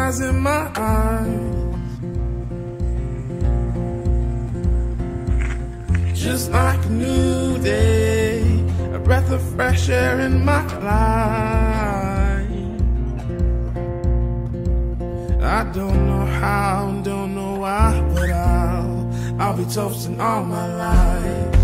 sunrise in my eyes. Just like a new day, a breath of fresh air in my life. I don't know how, don't know why, but I'll be toasting all my life.